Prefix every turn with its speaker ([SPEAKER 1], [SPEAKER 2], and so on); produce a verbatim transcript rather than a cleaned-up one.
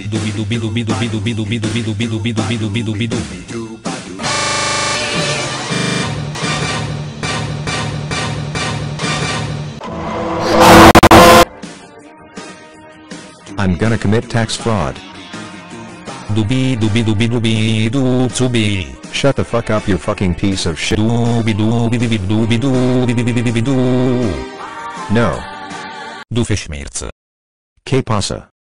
[SPEAKER 1] dubi dubi dubi dubi dubi dubi dubi dubi dubi dubi dubi dubi dubi.
[SPEAKER 2] I'm gonna commit tax fraud.
[SPEAKER 1] Dubi dubi dubi dubi du zubi.
[SPEAKER 2] Shut the fuck up, you fucking piece of shit.
[SPEAKER 1] Dubi dubi dubi dubi dubi dubi dubi du.
[SPEAKER 2] No.
[SPEAKER 1] Du Verschmerz.
[SPEAKER 2] Que pasa?